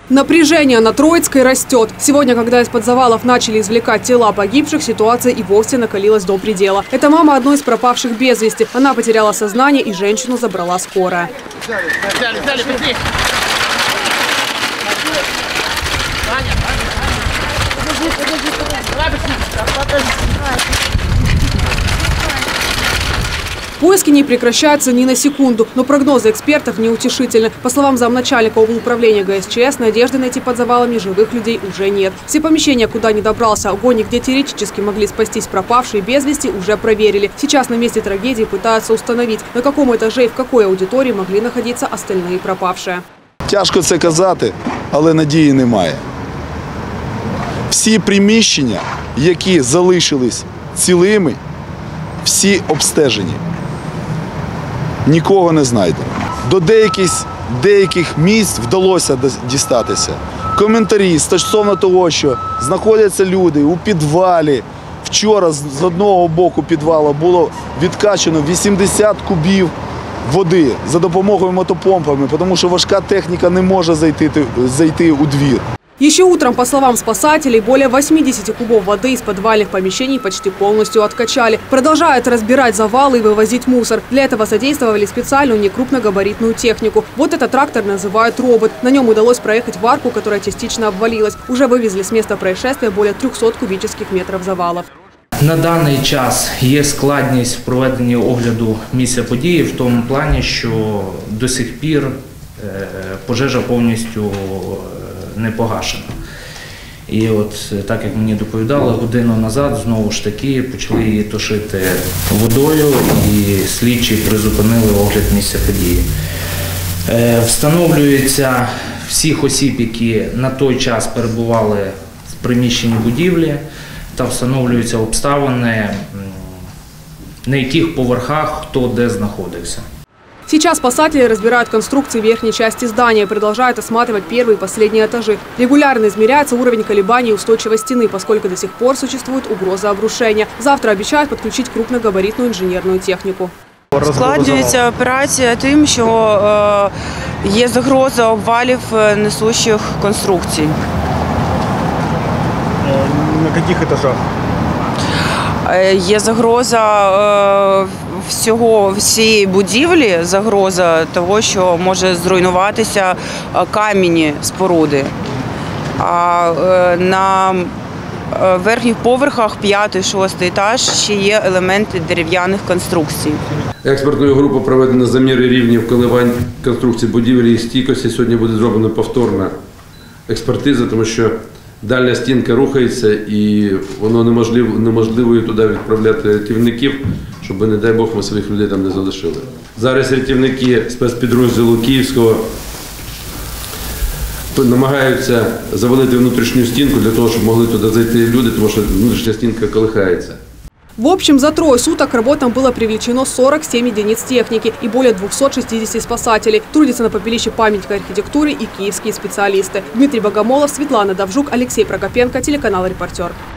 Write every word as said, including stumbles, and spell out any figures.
Напряжение на Троицкой растет. Сегодня, когда из-под завалов начали извлекать тела погибших, ситуация и вовсе накалилась до предела. Это мама одной из пропавших без вести. Она потеряла сознание, и женщину забрала скорая. Взяли, взяли, быстрее. Поиски не прекращаются ни на секунду, но прогнозы экспертов неутешительны. По словам замначальника управления ГСЧС, надежды найти под завалами живых людей уже нет. Все помещения, куда не добрался огонь и где теоретически могли спастись пропавшие без вести, уже проверили. Сейчас на месте трагедии пытаются установить, на каком этаже и в какой аудитории могли находиться остальные пропавшие. Тяжко це казати, але надії немає. Всі приміщення, які залишились цілими, всі обстежені. Нікого не знайдено. До деяких, деяких місць вдалося дістатися. Коментарі стосовно того, що знаходяться люди у підвалі. Вчора з одного боку підвалу було відкачано вісімдесят кубів води за допомогою мотопомпами, тому що важка техніка не може зайти, зайти у двір. Еще утром, по словам спасателей, более восьмидесяти кубов воды из подвальных помещений почти полностью откачали. Продолжают разбирать завалы и вывозить мусор. Для этого задействовали специальную некрупногабаритную технику. Вот этот трактор называют робот. На нем удалось проехать в арку, которая частично обвалилась. Уже вывезли с места происшествия более трёхсот кубических метров завалов. На даний час є складність в проведенні огляду місця події в тому плані, що до сих пір пожежа повністю не погашена. І от, так як мені доповідали, годину назад знову ж таки почали її тушити водою і слідчі призупинили огляд місця події. Е, встановлюється всіх осіб, які на той час перебували в приміщенні будівлі, та встановлюються обставини, на яких поверхах хто де знаходився. Сейчас спасатели разбирают конструкции верхней части здания и продолжают осматривать первые и последние этажи. Регулярно измеряется уровень колебаний и устойчивости стены, поскольку до сих пор существует угроза обрушения. Завтра обещают подключить крупногабаритную инженерную технику. Складнюється операція тим, що е, є загроза обвалів несущих конструкцій. На яких етажах? Е, є загроза е, всього, всієї будівлі, загроза того, що може зруйнуватися кам'яні споруди. А е, на верхніх поверхах, п'ятий, шостий етаж, ще є елементи дерев'яних конструкцій. Експертною групою проведено заміри рівнів коливань конструкції будівлі і стійкості. Сьогодні буде зроблена повторна експертиза, тому що дальня стінка рухається і воно неможливо, неможливо туди відправляти рятівників, щоб, не дай Бог, ми своїх людей там не залишили. Зараз рятівники спецпідрозділу Київського намагаються завалити внутрішню стінку для того, щоб могли туди зайти люди, тому що внутрішня стінка колихається. В общем, за трое суток к работам было привлечено сорок семь единиц техники и более двухсот шестидесяти спасателей. Трудятся на попелище памятника архитектуры и киевские специалисты. Дмитрий Богомолов, Светлана Давжук, Алексей Прокопенко, телеканал «Репортер».